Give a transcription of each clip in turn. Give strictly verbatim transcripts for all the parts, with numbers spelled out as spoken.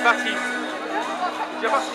parti. C'est parti.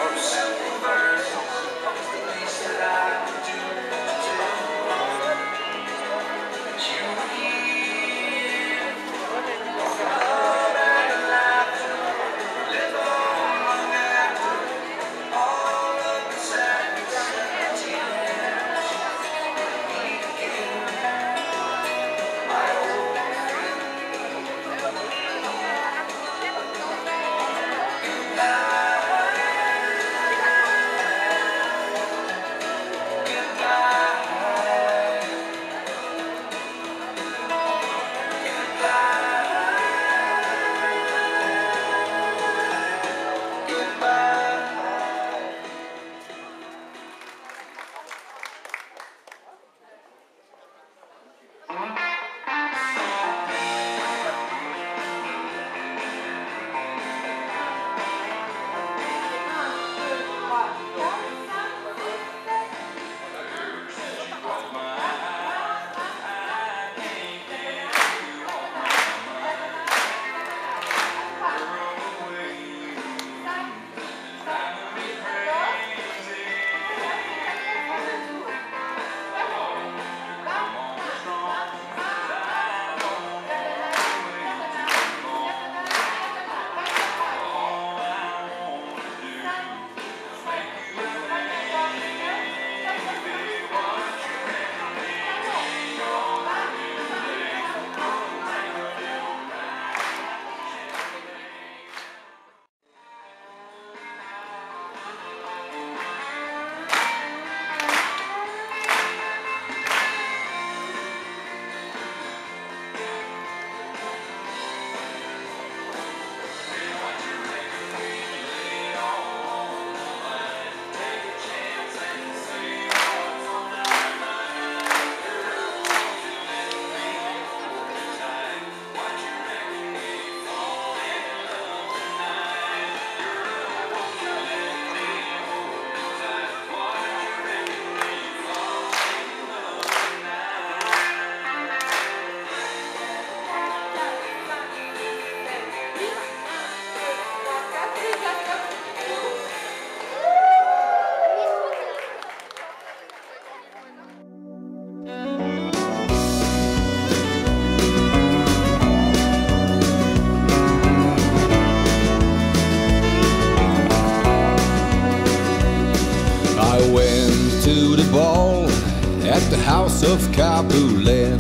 At the house of Capulet,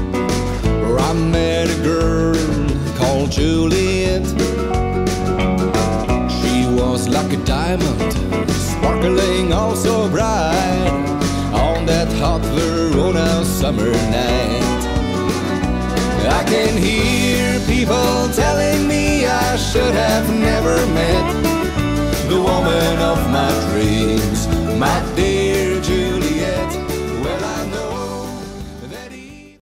where I met a girl called Juliet. She was like a diamond, sparkling all so bright, on that hot Verona summer night. I can hear people telling me I should have never met the woman of my dreams, my day.